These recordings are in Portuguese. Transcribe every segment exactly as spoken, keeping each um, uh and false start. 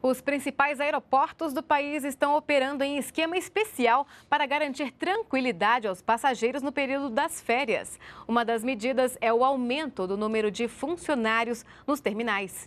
Os principais aeroportos do país estão operando em esquema especial para garantir tranquilidade aos passageiros no período das férias. Uma das medidas é o aumento do número de funcionários nos terminais.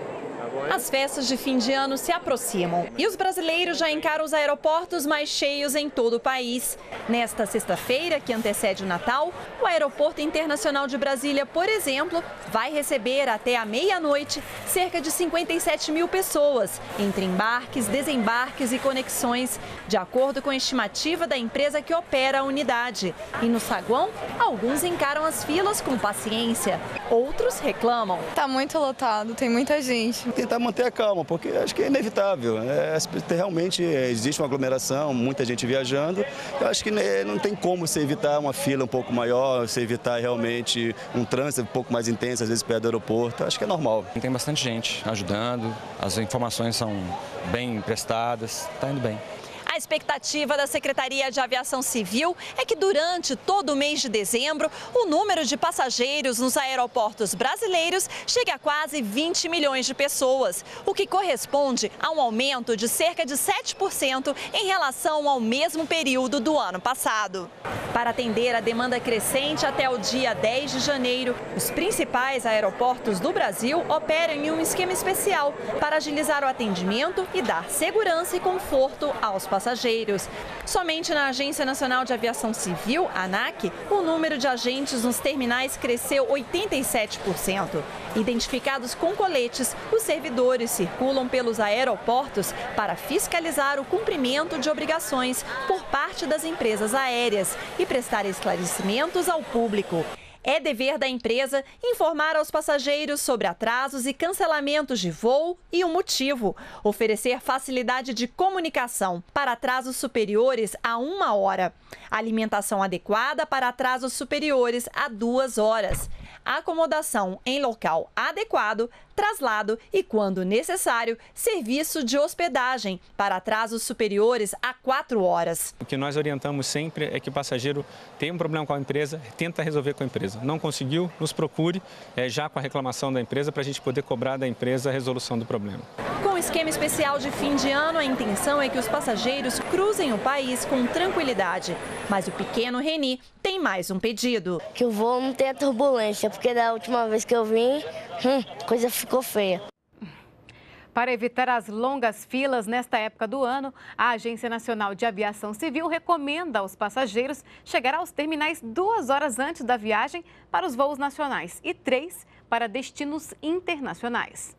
As festas de fim de ano se aproximam e os brasileiros já encaram os aeroportos mais cheios em todo o país. Nesta sexta-feira, que antecede o Natal, o Aeroporto Internacional de Brasília, por exemplo, vai receber até a meia-noite cerca de cinquenta e sete mil pessoas, entre embarques, desembarques e conexões, de acordo com a estimativa da empresa que opera a unidade. E no saguão, alguns encaram as filas com paciência, outros reclamam. Está muito lotado, tem muita gente. Tentar manter a calma, porque acho que é inevitável. É, realmente existe uma aglomeração, muita gente viajando. Eu acho que não tem como você evitar uma fila um pouco maior, você evitar realmente um trânsito um pouco mais intenso, às vezes perto do aeroporto. Acho que é normal. Tem bastante gente ajudando, as informações são bem prestadas, está indo bem. A expectativa da Secretaria de Aviação Civil é que durante todo o mês de dezembro, o número de passageiros nos aeroportos brasileiros chegue a quase vinte milhões de pessoas, o que corresponde a um aumento de cerca de sete por cento em relação ao mesmo período do ano passado. Para atender a demanda crescente até o dia dez de janeiro, os principais aeroportos do Brasil operam em um esquema especial para agilizar o atendimento e dar segurança e conforto aos passageiros. Passageiros. Somente na Agência Nacional de Aviação Civil, ANAC, o número de agentes nos terminais cresceu oitenta e sete por cento. Identificados com coletes, os servidores circulam pelos aeroportos para fiscalizar o cumprimento de obrigações por parte das empresas aéreas e prestar esclarecimentos ao público. É dever da empresa informar aos passageiros sobre atrasos e cancelamentos de voo e o motivo. Oferecer facilidade de comunicação para atrasos superiores a uma hora. Alimentação adequada para atrasos superiores a duas horas. Acomodação em local adequado, traslado e, quando necessário, serviço de hospedagem para atrasos superiores a quatro horas. O que nós orientamos sempre é que o passageiro tem um problema com a empresa, tenta resolver com a empresa. Não conseguiu, nos procure é, já com a reclamação da empresa para a gente poder cobrar da empresa a resolução do problema. Com o esquema especial de fim de ano, a intenção é que os passageiros cruzem o país com tranquilidade. Mas o pequeno Reni tem mais um pedido. Que o voo não tenha turbulência, porque da última vez que eu vim, hum, a coisa ficou feia. Para evitar as longas filas nesta época do ano, a Agência Nacional de Aviação Civil recomenda aos passageiros chegar aos terminais duas horas antes da viagem para os voos nacionais e três para destinos internacionais.